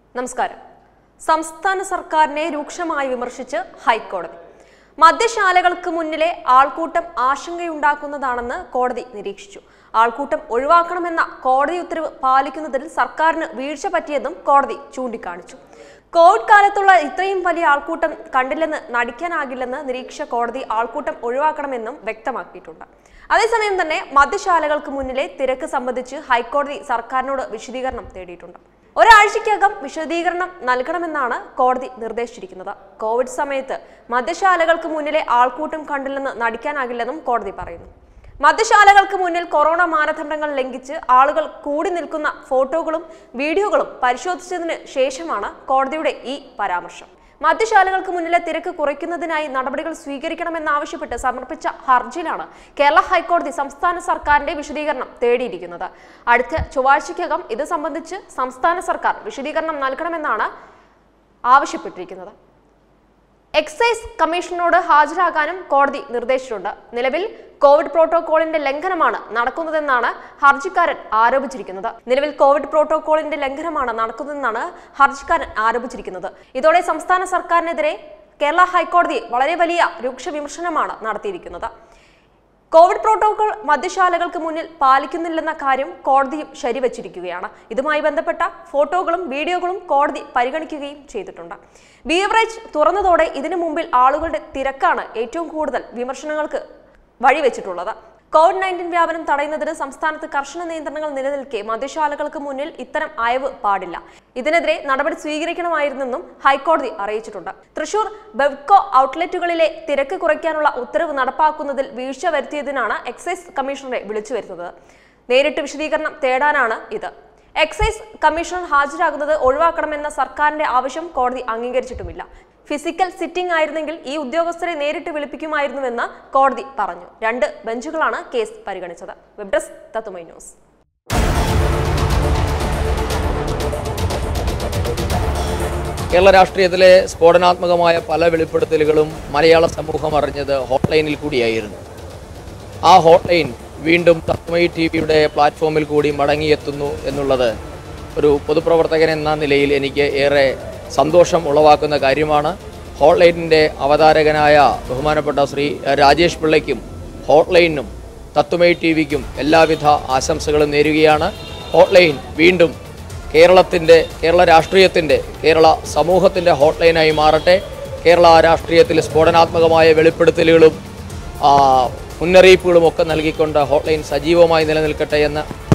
നമസ്കാരം. സംസ്ഥാന സർക്കാരിനെ രൂക്ഷമായി വിമർശിച്ച് ഹൈക്കോടതി. മദ്യശാലകൾക്ക് മുന്നിലെ ആൾക്കൂട്ടം ആശങ്കയുണ്ടാക്കുന്നതാണെന്ന് കോടതി നിരീക്ഷിച്ചു. ആൾക്കൂട്ടം ഒഴിവാക്കണമെന്ന കോടതി ഉത്തരവ് പാലിക്കുന്നതിൽ സർക്കാരിന് വീഴ്ച പറ്റിയതും കോടതി ചൂണ്ടിക്കാണിച്ചു. കോവിഡ് കാലത്തുള്ള ഇത്രയും വലിയ ആൾക്കൂട്ടം കണ്ടില്ലെന്ന് നടിക്കാനാകില്ലെന്ന് നിരീക്ഷിച്ച കോടതി ആൾക്കൂട്ടം ഒഴിവാക്കണമെന്നും വ്യക്തമാക്കിയിട്ടുണ്ട്. അതേസമയം തന്നെ മദ്യശാലകൾക്ക് മുന്നിലെ തിരക്ക് സംബന്ധിച്ച് ഹൈക്കോടതി സർക്കാരിനോട് വിശദീകരണം തേടിയിട്ടുണ്ട്. ഒരാഴ്ചയ്ക്കകം വിശദീകരണം നൽകണമെന്നാണ് കോടതി നിർദ്ദേശിച്ചിരിക്കുന്നത്. കോവിഡ് സമയത്ത് മദ്യശാലകൾക്ക് മുന്നിലെ ആൾക്കൂട്ടം കണ്ടില്ലെന്ന് നടിക്കാനാകില്ലെന്നും കോടതി പറയുന്നു. മദ്യശാലകൾക്ക് മുന്നിൽ കൊറോണ മാനദണ്ഡങ്ങൾ ലംഘിച്ച് ആളുകൾ കൂടി നിൽക്കുന്ന ഫോട്ടോകളും വീഡിയോകളും പരിശോധിച്ചതിന് ശേഷമാണ് കോടതിയുടെ ഈ പരാമർശം. മദ്യശാലകൾക്ക് മുന്നിലെ തിരക്ക് കുറയ്ക്കുന്നതിനായി നടപടികൾ സ്വീകരിക്കണമെന്നാവശ്യപ്പെട്ട് സമർപ്പിച്ച ഹർജിയിലാണ് കേരള ഹൈക്കോടതി സംസ്ഥാന സർക്കാരിന്റെ വിശദീകരണം തേടിയിരിക്കുന്നത്. അടുത്ത ചൊവ്വാഴ്ചയ്ക്കകം ഇത് സംബന്ധിച്ച് സംസ്ഥാന സർക്കാർ വിശദീകരണം നൽകണമെന്നാണ് ആവശ്യപ്പെട്ടിരിക്കുന്നത്. എക്സൈസ് കമ്മീഷനോട് ഹാജരാകാനും കോടതി നിർദ്ദേശിച്ചിട്ടുണ്ട്. നിലവിൽ കോവിഡ് പ്രോട്ടോകോളിന്റെ ലംഘനമാണ് നടക്കുന്നതെന്നാണ് ഹർജിക്കാരൻ ആരോപിച്ചിരിക്കുന്നത്. ഇതോടെ സംസ്ഥാന സർക്കാരിനെതിരെ കേരള ഹൈക്കോടതി വളരെ വലിയ രൂക്ഷ വിമർശനമാണ് നടത്തിയിരിക്കുന്നത്. കോവിഡ് പ്രോട്ടോകോൾ മദ്യശാലകൾക്ക് മുന്നിൽ പാലിക്കുന്നില്ലെന്ന കാര്യം കോടതിയും ശരിവച്ചിരിക്കുകയാണ്. ഇതുമായി ബന്ധപ്പെട്ട ഫോട്ടോകളും വീഡിയോകളും കോടതി പരിഗണിക്കുകയും ചെയ്തിട്ടുണ്ട്. ബീവറേജ് തുറന്നതോടെ ഇതിനു മുമ്പിൽ ആളുകളുടെ തിരക്കാണ് ഏറ്റവും കൂടുതൽ വിമർശനങ്ങൾക്ക് വഴിവെച്ചിട്ടുള്ളത്. COVID-19 വ്യാപനം തടയുന്നതിന് സംസ്ഥാനത്ത് കർശന നിയന്ത്രണങ്ങൾ നിലനിൽക്കെ മദ്യശാലകൾക്ക് മുന്നിൽ ഇത്തരം അയവ് പാടില്ല. ഇതിനെതിരെ നടപടി സ്വീകരിക്കണമായിരുന്നെന്നും ഹൈക്കോടതി അറിയിച്ചിട്ടുണ്ട്. തൃശൂർ ബെവ്കോ ഔട്ട്ലെറ്റുകളിലെ തിരക്ക് കുറയ്ക്കാനുള്ള ഉത്തരവ് നടപ്പാക്കുന്നതിൽ വീഴ്ച വരുത്തിയതിനാണ് എക്സൈസ് കമ്മീഷണറെ വിളിച്ചു വരുന്നത്. നേരിട്ട് വിശദീകരണം തേടാനാണ് ഇത്. എക്സൈസ് കമ്മീഷണർ ഹാജരാകുന്നത് ഒഴിവാക്കണമെന്ന സർക്കാരിന്റെ ആവശ്യം കോടതി അംഗീകരിച്ചിട്ടുമില്ല. ഫിസിക്കൽ സിറ്റിംഗ് ആയിരുന്നെങ്കിൽ ഈ ഉദ്യോഗസ്ഥരെ നേരിട്ട് വിളിപ്പിക്കുമായിരുന്നുവെന്ന് കോടതി പറഞ്ഞു. 2 ബെഞ്ചുകളാണ് കേസ് പരിഗണിച്ചത്. Web desk Tatwamayi news. Kerala രാഷ്ട്രീയത്തിലെ സ്ഫോടനാത്മകമായ പല വെളിപ്പെടുത്തലുകളും മലയാള സമൂഹം അറിഞ്ഞത് ഹോട്ട്ലൈനിൽ കൂടിയായിരുന്നു. ആ ഹോട്ട്ലൈൻ വീണ്ടും തത്വമയി ടിവിയുടെ പ്ലാറ്റ്ഫോമിൽ കൂടി മടങ്ങിയെത്തുന്നു എന്നുള്ളത് ഒരു പൊതുപ്രവർത്തകൻ എന്ന നിലയിൽ എനിക്ക് ഏറെ സന്തോഷം ഉളവാക്കുന്ന കാര്യമാണ്. ഹോട്ട്ലൈനിൻ്റെ അവതാരകനായ ബഹുമാനപ്പെട്ട ശ്രീ രാജേഷ് പിള്ളയ്ക്കും ഹോട്ട്ലൈനും തത്വമയി ടിവിക്കും എല്ലാവിധ ആശംസകളും നേരുകയാണ്. ഹോട്ട്ലൈൻ വീണ്ടും കേരള രാഷ്ട്രീയത്തിൻ്റെ കേരള സമൂഹത്തിൻ്റെ ഹോട്ട്ലൈനായി മാറട്ടെ. കേരള രാഷ്ട്രീയത്തിൽ സ്ഫോടനാത്മകമായ വെളിപ്പെടുത്തലുകളും മുന്നറിയിപ്പുകളും ഒക്കെ നൽകിക്കൊണ്ട് ഹോട്ട്ലൈൻ സജീവമായി നിലനിൽക്കട്ടെ എന്ന്